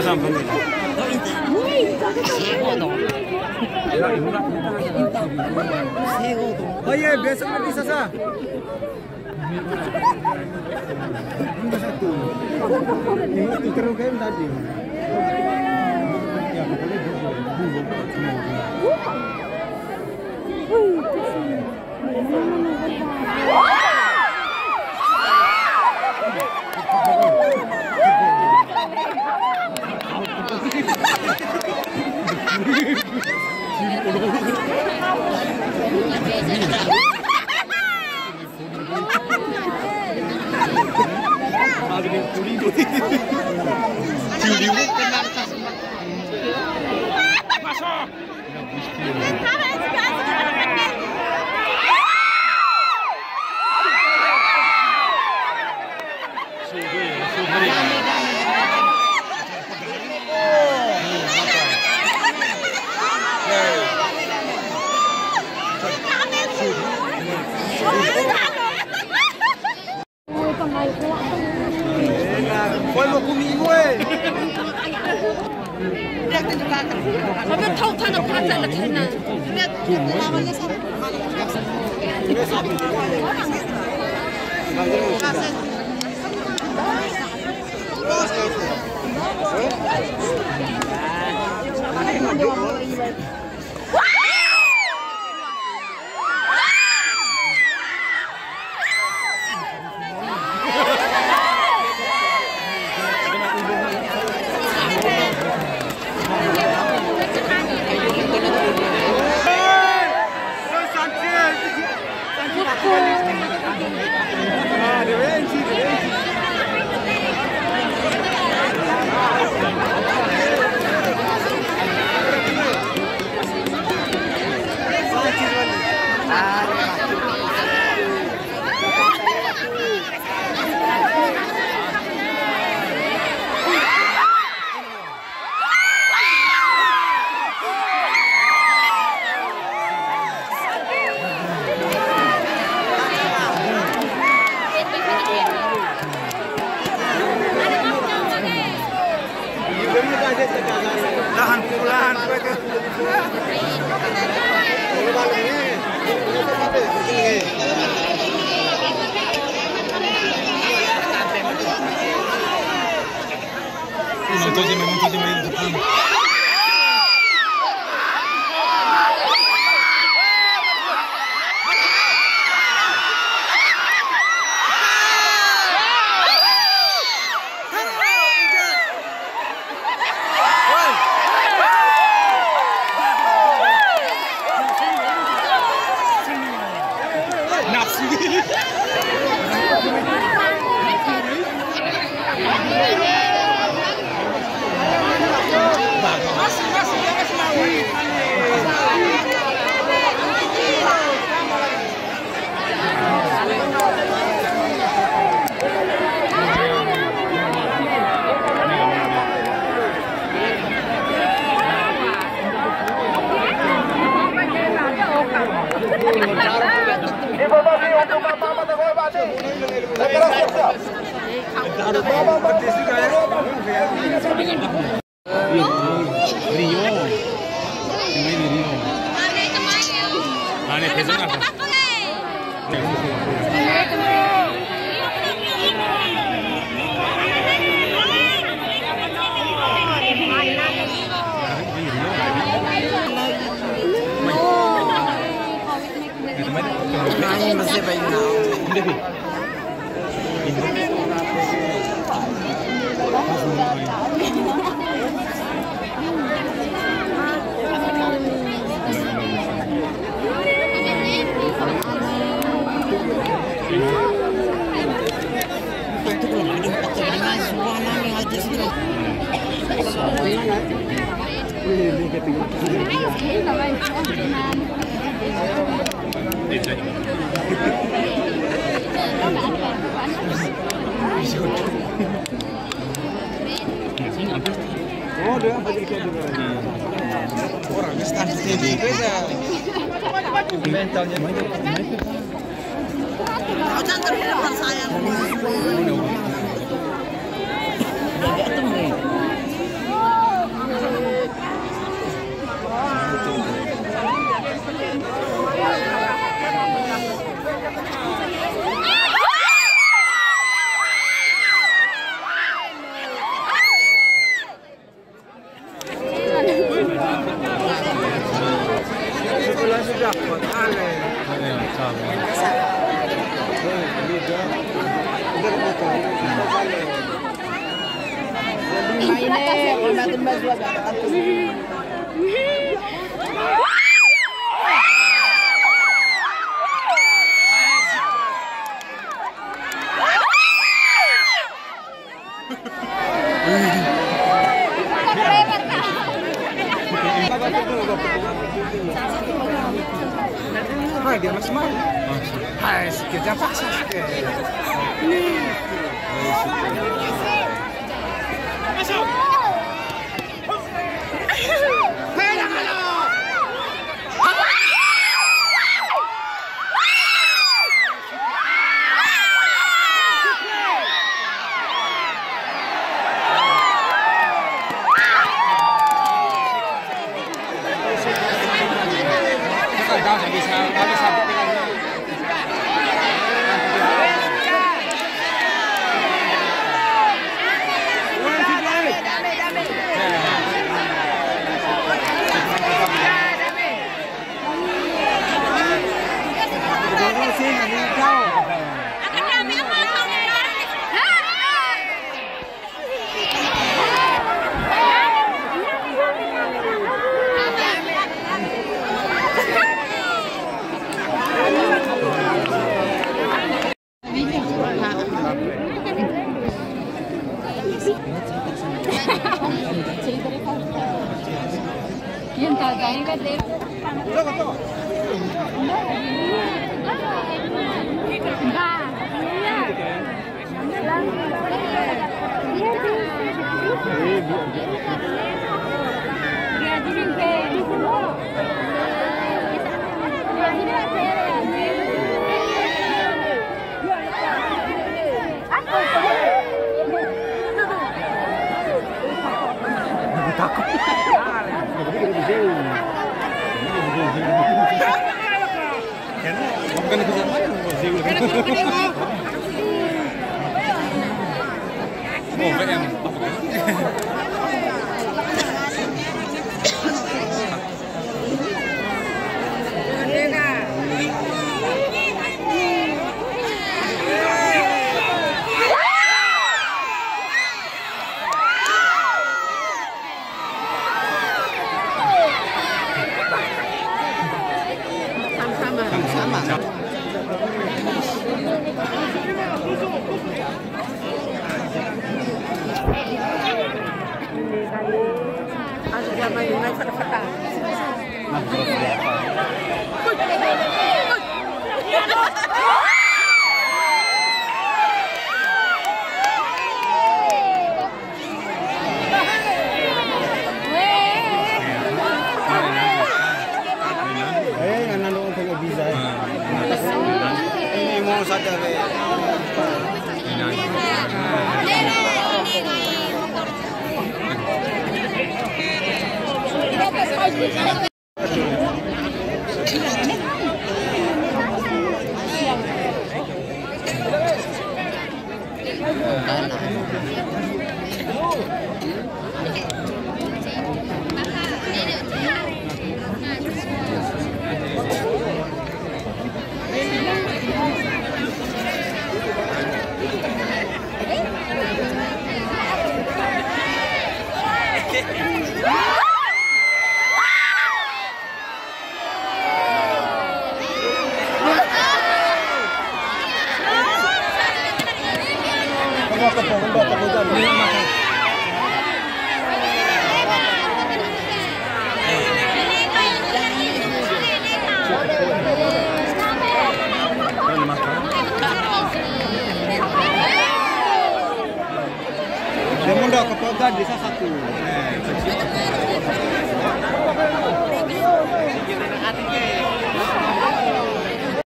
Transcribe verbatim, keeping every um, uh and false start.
Oh iya, besok nanti Sasa. Satu. Ini terus kan tadi. Ya, Foi mau comigo eh. Tapi tahu kan apa yang nak kena. Lihat namanya siapa? Tahan pulang kowe ke. Montosi me montosi me depan. Oh, dia apa jadi kayak gitu? Orang stand sini beda. Mentalnya banyak. Kau jangan terlalu sayang. main-main, on a de mazouas. Hai, dia masih main. Hai, sikit jangan paksa sikit. Masuk. Pegang lo. Nggak bisa, nggak bisa pegangan. Yan tagay ka din. Takut. Bukan bisa main, oh, V M. Ada dia main-main fata-fata. Eh, anak orang tengok visa. Ini mau saja le. Dia mundur ke Pogan desa satu.